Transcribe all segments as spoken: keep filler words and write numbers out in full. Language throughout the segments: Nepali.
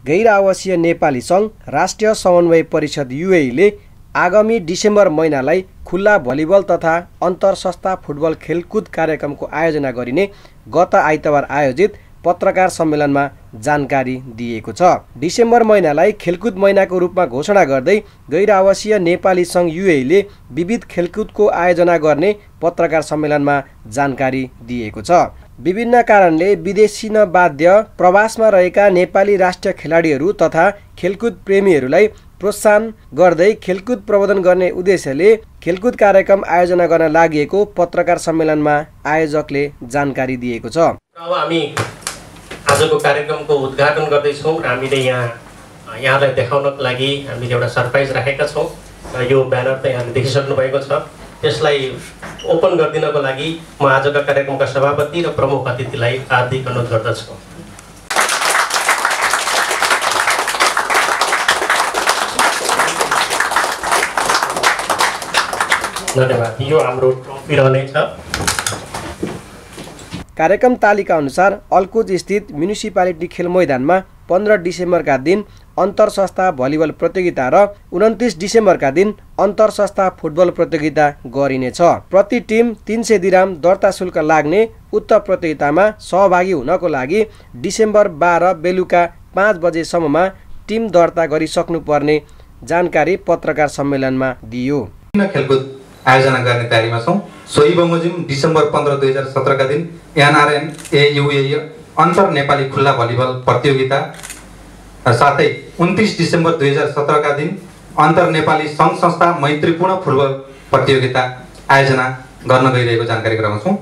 गैर आवासीय नेपाली सङ्घ राष्ट्रिय समन्वय परिषद युएले आगामी डिसेम्बर महिनालाई खुल्ला भलिबल तथा अन्तर संस्था फुटबल खेलकुद कार्यक्रमको आयोजना गरिने गत आइतबार आयोजित पत्रकार सम्मेलनमा जानकारी दिएको छ। डिसेम्बर महिनालाई खेलकुद महिनाको रूपमा घोषणा गर्दै गैर आवासीय नेपाली सङ्घ युएले विविध खेलकुदको आयोजना गर्ने पत्रकार सम्मेलनमा जानकारी दिएको छ। विभिन्न कारणले विदेशी न बाध्य प्रवासमा रहेका नेपाली राष्ट्रिय खेलाडीहरू तथा खेलकुद प्रेमीहरूलाई प्रोत्साहन गर्दै खेलकुद प्रवर्धन गर्ने उद्देश्यले खेलकुद कार्यक्रम आयोजना गर्न लागि पत्रकार सम्मेलनमा आयोजकले जानकारी दिएको छ। अब हामी आजको कार्यक्रमको उद्घाटन गर्दैछौँ र हामीले यहाँ यहाँलाई देखाउनको लागि हामीले एउटा सरप्राइज राखेका छौँ र यो ब्यानर त यहाँले देखिसक्नु भएको छ। त्यसलाई ओपन गरिदिनको लागि म आजका कार्यक्रमका सभापति र प्रमुख अतिथिलाई हार्दिक अनुरोध गर्दछु। धन्यवाद। यो हाम्रो ट्रफी रहनेछ। कार्यक्रम तालिका अनुसार अल्कुज स्थित म्युनिसिपालिटी खेल मैदानमा पन्ध्र डिसेम्बरका दिन अन्तर संस्था भलिबल प्रतियोगिता र उन्तिस डिसेम्बरका दिन अन्तर संस्था फुटबल प्रतियोगिता गरिनेछ। प्रति टिम तीन सय दिराम दर्ता शुल्क लाग्ने उक्त प्रतियोगितामा सहभागी हुनको लागि डिसेम्बर बाह्र बेलुका पाँच बजेसम्ममा टिम दर्ता गरिसक्नुपर्ने जानकारी पत्रकार सम्मेलनमा दियो। खेलकुद आयोजना गर्ने तयारीमा छौँ। सोही बमोजिम डिसेम्बर पन्ध्र दुई हजार सत्रका दिन एनआरएन एयुए अन्तर नेपाली खुल्ला भलिबल प्रतियोगिता साथै उन्तिस डिसेम्बर दुई हजार सत्रका दिन अन्तर नेपाली सङ्घ संस्था मैत्रीपूर्ण फुटबल प्रतियोगिता आयोजना गर्न गइरहेको जानकारी गराउँछौँ।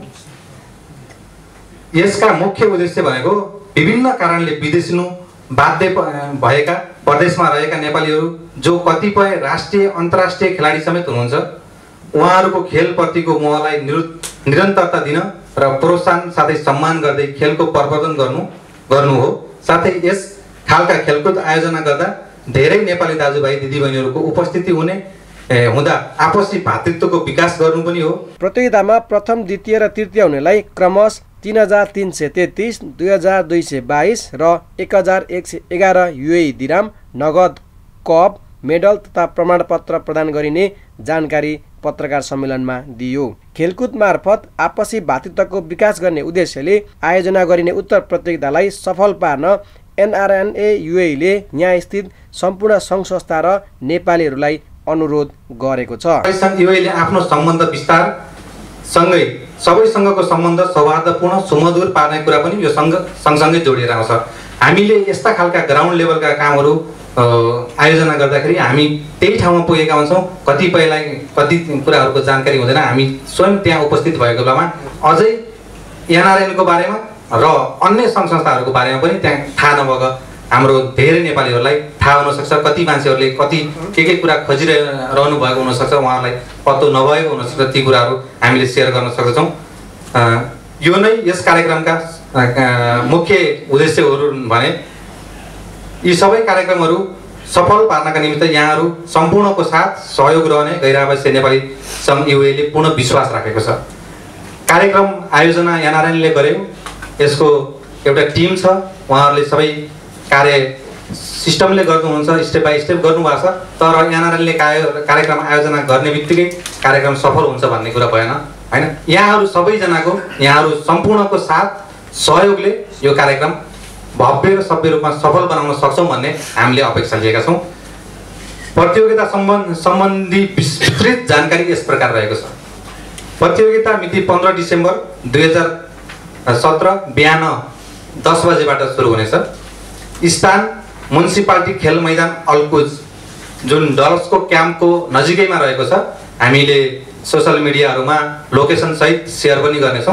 यसका मुख्य उद्देश्य भनेको विभिन्न कारणले विदेशिनु बाध्य भएका प्रदेशमा रहेका नेपालीहरू जो कतिपय राष्ट्रिय अन्तर्राष्ट्रिय खेलाडी समेत हुनुहुन्छ, उहाँहरूको खेलप्रतिको मोहलाई निरन्तरता दिन र प्रोत्साहन साथै सम्मान गर्दै खेलको प्रवर्धन गर्नु गर्नु हो। साथै यस खालका खेलकुद आयोजना गर्दा धेरै नेपाली दाजुभाइ दिदीबहिनीहरूको उपस्थिति हुने हुँदा आपसी भातृत्वको विकास गर्नु पनि हो। प्रतियोगितामा प्रथम द्वितीय र तृतीय हुनेलाई क्रमशः तीन हजार तीन सय तेत्तिस, दुई हजार दुई सय बाइस र एक हजार एक सय एघार युए दिराम नगद कप मेडल तथा प्रमाणपत्र प्रदान गरिने जानकारी पत्रकार सम्मेलनमा दियो। खेलकुद मार्फत आपसी भातृत्वको विकास गर्ने उद्देश्यले आयोजना गरिने उत्तर प्रतियोगितालाई सफल पार्न एनआरएनए युएले यहाँ स्थित सम्पूर्ण सङ्घ संस्था र नेपालीहरूलाई अनुरोध गरेको छ। युएले आफ्नो सम्बन्ध विस्तार सँगै सबै सङ्घको सम्बन्ध सौहार्दपूर्ण सुमधुर पार्ने कुरा पनि यो सङ्घ सँगसँगै जोडिएर आउँछ। हामीले यस्ता खालका ग्राउन्ड लेभलका कामहरू आयोजना गर्दाखेरि हामी त्यही ठाउँमा पुगेका हुन्छौँ। कतिपयलाई कति कुराहरूको जानकारी हुँदैन, हामी स्वयं त्यहाँ उपस्थित भएको बेलामा अझै एनआरएनको बारेमा र अन्य सङ्घ संस्थाहरूको बारेमा पनि त्यहाँ थाहा नभएको हाम्रो धेरै नेपालीहरूलाई थाहा हुनसक्छ। कति मान्छेहरूले कति के के कुरा खोजिरहनु भएको हुनसक्छ, उहाँहरूलाई पत्तो नभएको हुनसक्छ। ती कुराहरू हामीले सेयर गर्न सक्दछौँ। यो नै यस कार्यक्रमका मुख्य उद्देश्यहरू भने यी सबै कार्यक्रमहरू सफल पार्नका निमित्त यहाँहरू सम्पूर्णको साथ सहयोग रहने गैर आवासीय नेपाली सङ्घ युएले पूर्ण विश्वास राखेको छ। कार्यक्रम आयोजना एनआरएनले गर्यो। यसको एउटा टिम छ, उहाँहरूले सबै कार्य सिस्टमले गर्नुहुन्छ, स्टेप बाई स्टेप गर्नुभएको छ। तर एनआरएनले कार्यक्रम आयोजना गर्ने बित्तिकै कार्यक्रम सफल हुन्छ भन्ने कुरा भएन, होइन। यहाँहरू सबैजनाको यहाँहरू सम्पूर्णको साथ सहयोगले यो कार्यक्रम भव्य र सभ्य रूपमा सफल बनाउन सक्छौँ भन्ने हामीले अपेक्षा लिएका छौँ। प्रतियोगिता सम्बन्ध सम्बन्धी विस्तृत जानकारी यस प्रकार रहेको छ। प्रतियोगिता मिति पन्ध्र डिसेम्बर दुई हजार सत्र बिहान दस बजेबाट सुरु हुनेछ। स्थान म्युनिसिपालिटी खेल मैदान अल्कुज, जुन डलर्सको क्याम्पको नजिकैमा रहेको छ। हामीले सोसल मिडियाहरूमा लोकेसन सहित सेयर पनि गर्नेछौँ।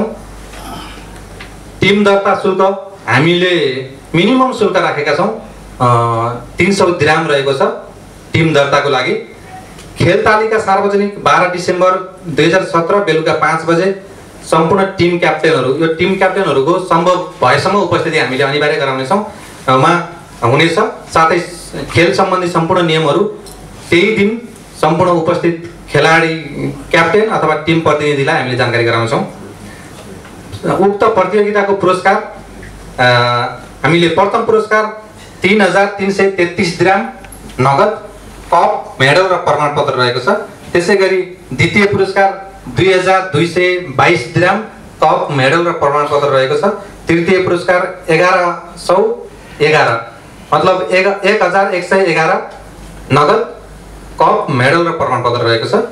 टिम दर्ता शुल्क हामीले मिनिमम शुल्क राखेका छौँ, तीन सौ दिराम रहेको छ टिम दर्ताको लागि। खेल तालिका सार्वजनिक बाह्र डिसेम्बर दुई हजार सत्र बेलुका पाँच बजे सम्पूर्ण टिम क्याप्टेनहरू यो टिम क्याप्टेनहरूको सम्भव भएसम्म उपस्थिति हामीले अनिवार्य गराउनेछौँ मा हुनेछ। साथै खेल सम्बन्धी सम्पूर्ण नियमहरू त्यही दिन सम्पूर्ण उपस्थित खेलाडी क्याप्टेन अथवा टिम प्रतिनिधिलाई हामीले जानकारी गराउँछौँ। उक्त प्रतियोगिताको पुरस्कार हामीले प्रथम पुरस्कार तीन हजार तीन सय तेत्तिस दिराम नगद, कप, मेडल र प्रमाणपत्र रहेको छ। त्यसै गरी द्वितीय पुरस्कार दुई हजार दुई सय बाइस दिराम, कप, मेडल र प्रमाणपत्र रहेको छ। तृतीय पुरस्कार एघार सौ एघार मतलब एक एक हजार एक सय एघार नगद, कप, मेडल र प्रमाणपत्र रहेको छ।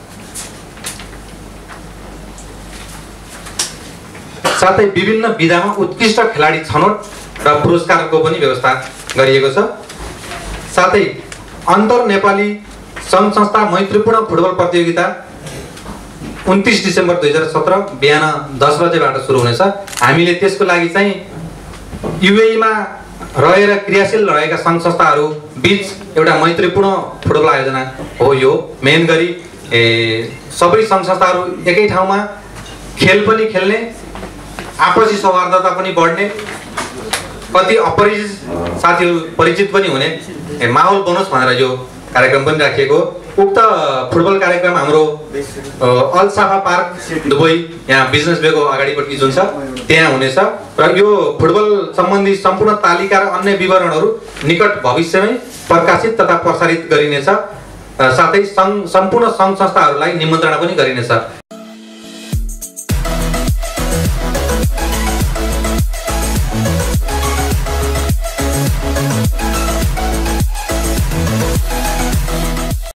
साथै विभिन्न विधामा उत्कृष्ट खेलाडी छनौट र पुरस्कारको पनि व्यवस्था गरिएको छ। साथै अन्तर नेपाली सङ्घ संस्था मैत्रीपूर्ण फुटबल प्रतियोगिता उन्तिस डिसेम्बर दुई हजार सत्र बिहान दस बजेबाट सुरु हुनेछ। हामीले त्यसको लागि चाहिँ युएईमा रहेर क्रियाशील रहेका सङ्घ संस्थाहरू बीच एउटा मैत्रीपूर्ण फुटबल आयोजना हो यो। मेन गरी सबै सङ्घ संस्थाहरू एकै ठाउँमा खेल पनि खेल्ने, आपसी सौहार्दता पनि बढ्ने, कति अपरिचित साथीहरू परिचित पनि हुने माहौल बनोस् भनेर यो कार्यक्रम पनि राखिएको। उक्त फुटबल कार्यक्रम हाम्रो अल साफा पार्क दुबई यहाँ बिजनेस वेको अगाडिपट्टि जुन छ त्यहाँ हुनेछ र यो फुटबल सम्बन्धी सम्पूर्ण तालिका र अन्य विवरणहरू निकट भविष्यमै प्रकाशित तथा प्रसारित गरिनेछ। साथै सङ्घ सम्पूर्ण सङ्घ संस्थाहरूलाई निमन्त्रणा पनि गरिनेछ।